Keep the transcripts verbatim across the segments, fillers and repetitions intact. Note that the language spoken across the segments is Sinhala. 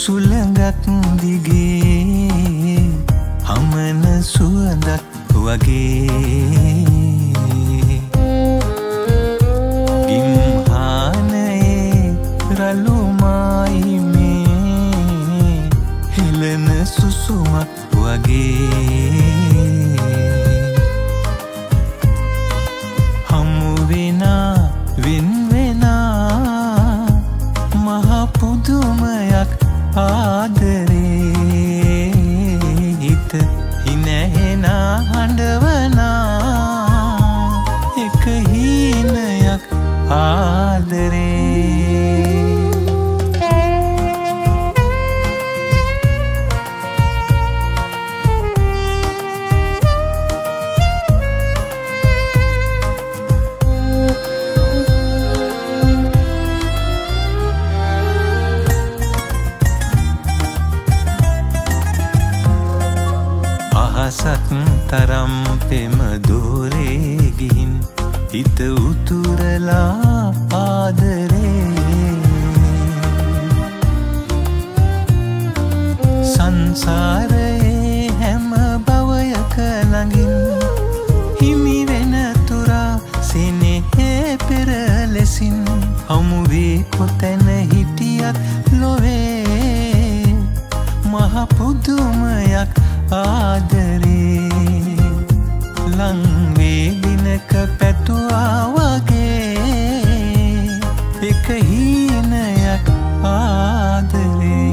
සුළඟක් දිගේ හමන සුවඳක් වගේ ගිම්හානයේ රළු මායිමේ හෙළන සුසුමක් වගේ හමු වෙනා වෙන් වෙනා මහ පුදුමයක් ආදරේ හිත හිනහෙනා හඬවනා එක හීනයක් ආදරේ අහසක් තරම් පෙම දෝරේ ගිහින් හිත උතුරලා ආදරේ සංසාරයේ හැම භවයක ළඟින් හිමි වෙන තුරා සෙනෙහේ පෙර ලෙසින් හමු වී කොතැන හිටියත් ලොවේ මහ පුදුමයක් ආදරේ ලං වේ දිනක පැතුවා වගේ එක හීනයක් ආදරේ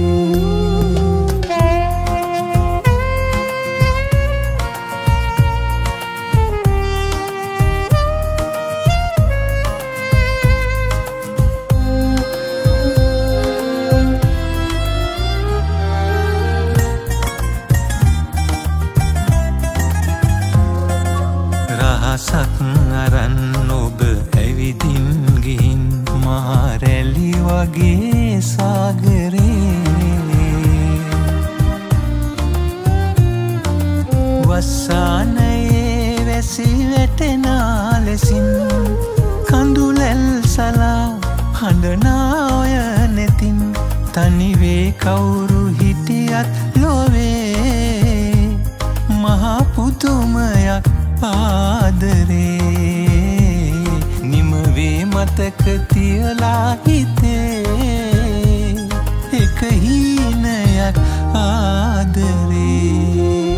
රහසක් අරන් ඔබ ඇවිදින් ගිහින් මහ රැලි වගේ සාගරේ වස්සානයේ වැසි වැටෙනා ලෙසින් කඳුලැල් සලා හඬනාය නෙතින් තනිවේ කවුරු හිටියත් ලොවේ මහ පුදුමයක් ආදරේ නිමවේ මතක තියලා හිතේ එක හීනයක් ආදරේ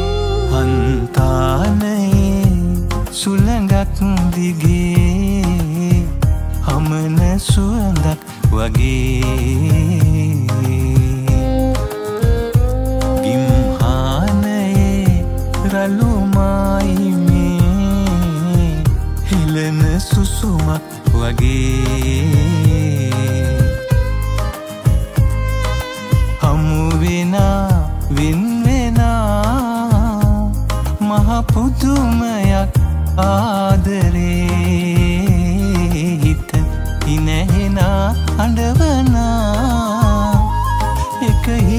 හන්තානයේ සුළඟක් දිගේ හමන සුවඳක් වගේ ගිම්හානයේ රළු මායිමේ හෙළන සුසුමක් වගේ හමු වෙනා වෙන් වෙනා මහ පුදුමයක් ආදරේ හිත හිනහෙනා හඬවනා එක